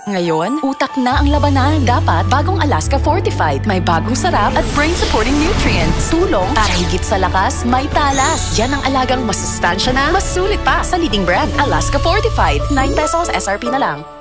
Ngayon, utak na ang labanan. Dapat bagong Alaska Fortified. May bagong sarap at brain-supporting nutrients. Tulong para higit sa lakas, may talas. Yan ang alagang masustansya na, mas sulit pa sa leading brand. Alaska Fortified. 9 pesos SRP na lang.